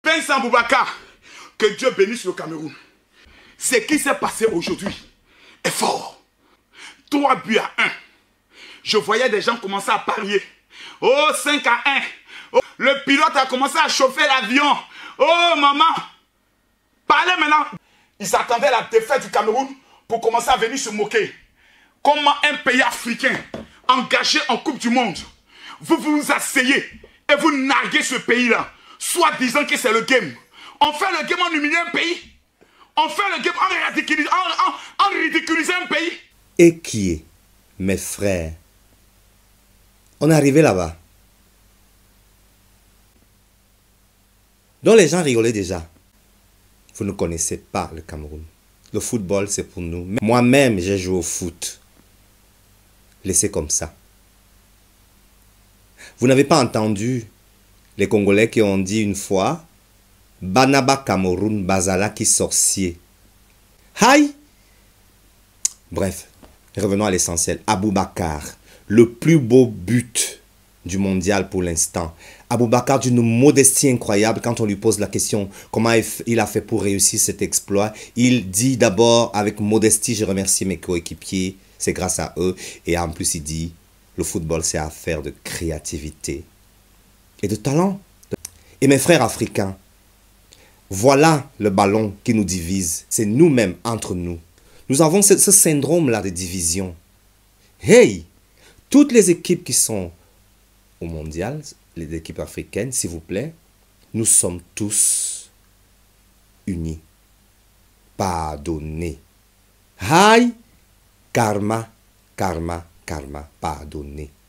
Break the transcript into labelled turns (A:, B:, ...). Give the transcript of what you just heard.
A: Vincent Boubacar, que Dieu bénisse le Cameroun. Ce qui s'est passé aujourd'hui est fort. 3 buts à 1. Je voyais des gens commencer à parier. Oh, 5 à 1. Oh, le pilote a commencé à chauffer l'avion. Oh, maman. Parlez maintenant. Ils s'attendaient à la défaite du Cameroun pour commencer à venir se moquer. Comment un pays africain engagé en Coupe du Monde, vous vous asseyez et vous narguez ce pays-là, soit disant que c'est le game. On fait le game en humiliant un pays. On fait le game en ridiculisant un pays.
B: Et qui est, mes frères? On est arrivé là-bas. Donc les gens rigolaient déjà. Vous ne connaissez pas le Cameroun. Le football, c'est pour nous. Moi-même, j'ai joué au foot. Laissez comme ça. Vous n'avez pas entendu les Congolais qui ont dit une fois Banaba Cameroun, Bazala qui sorcier. Aïe! Bref, revenons à l'essentiel. Aboubacar, le plus beau but du mondial pour l'instant. Aboubacar d'une modestie incroyable quand on lui pose la question comment il a fait pour réussir cet exploit. Il dit d'abord avec modestie, je remercie mes coéquipiers, c'est grâce à eux. Et en plus il dit, le football c'est affaire de créativité et de talent. Et mes frères africains, voilà le ballon qui nous divise. C'est nous-mêmes entre nous. Nous avons ce syndrome-là de division. Hey! Toutes les équipes qui sont au mondial, les équipes africaines, s'il vous plaît, nous sommes tous unis. Pardonnez. Aïe! Karma, karma, karma, pardonnez.